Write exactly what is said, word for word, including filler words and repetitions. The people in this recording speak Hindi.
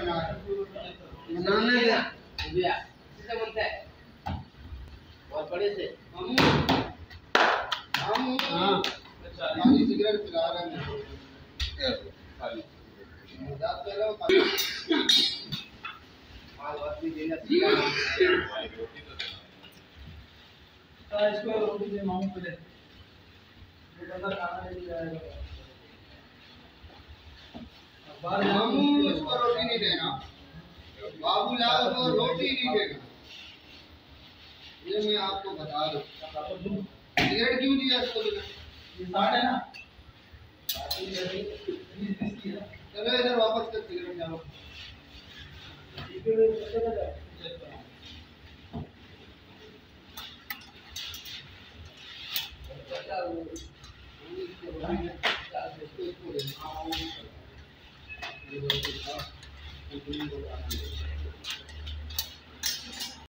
बना है बनाना क्या भैया किसे बनता है बहुत बड़े से हम हम हां खाली सिगरेट पिला रहे हैं खाली मजाक कर रहा हूं खाली आज बात नहीं देना सीधा तो इसको रोटी दे मांग पड़े वो बंदा खाना नहीं जाएगा मामू उसको रोटी नहीं देना बाबूलाल को रोटी नहीं देना ये मैं आपको बता दूं सिगरेट क्यों दिया इसको ये साठ है ना चलो इधर वापस कर सिगरेट डालो इसको